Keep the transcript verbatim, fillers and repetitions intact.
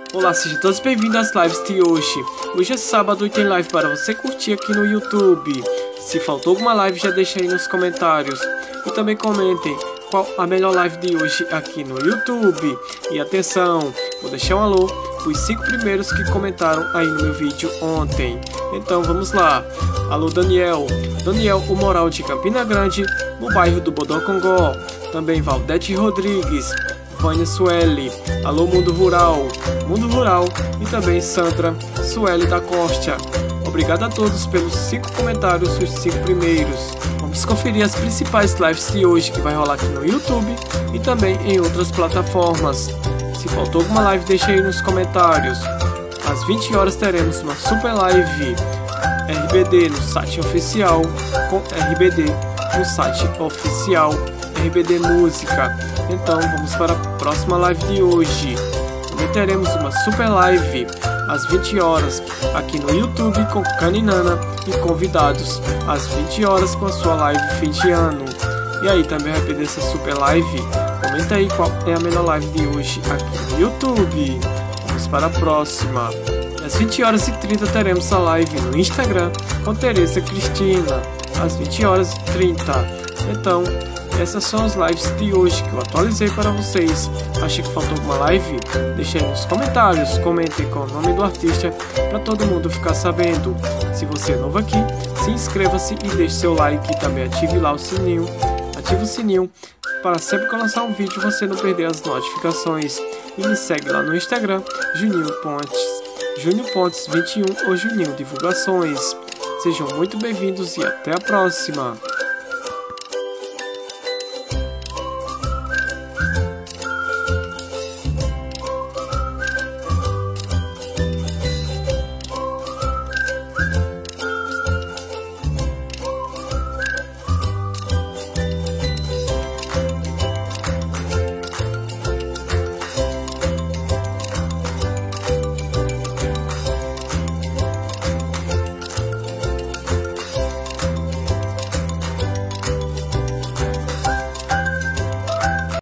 Olá, sejam todos bem-vindos às lives de hoje. Hoje é sábado e tem live para você curtir aqui no YouTube. Se faltou alguma live, já deixa aí nos comentários. E também comentem qual a melhor live de hoje aqui no YouTube. E atenção, vou deixar um alô para os cinco primeiros que comentaram aí no meu vídeo ontem. Então vamos lá. Alô Daniel, Daniel o Moral de Campina Grande, no bairro do Bodocongó. Também Valdete Rodrigues, Vânia Sueli, alô Mundo Rural, Mundo Rural e também Sandra Sueli da Costa. Obrigado a todos pelos cinco comentários, os cinco primeiros. Vamos conferir as principais lives de hoje que vai rolar aqui no YouTube e também em outras plataformas. Se faltou alguma live, deixa aí nos comentários. Às vinte horas teremos uma super live R B D no site oficial, com R B D no site oficial, R B D Música. Então vamos para a próxima live de hoje. Também teremos uma super live às vinte horas aqui no YouTube com Caninana e convidados às vinte horas com a sua live fim de ano. E aí, também vai perder essa super live? Comenta aí qual é a melhor live de hoje aqui no YouTube. Vamos para a próxima. Às vinte horas e trinta teremos a live no Instagram com Tereza Cristina às vinte horas e trinta. Então, essas são as lives de hoje que eu atualizei para vocês. Achei que faltou alguma live? Deixe aí nos comentários, comentem com o nome do artista para todo mundo ficar sabendo. Se você é novo aqui, se inscreva-se e deixe seu like e também ative lá o sininho. Ative o sininho para sempre que eu lançar um vídeo você não perder as notificações. E me segue lá no Instagram, Juninho Pontes, Júnior Pontes vinte e um ou Juninho Divulgações. Sejam muito bem-vindos e até a próxima!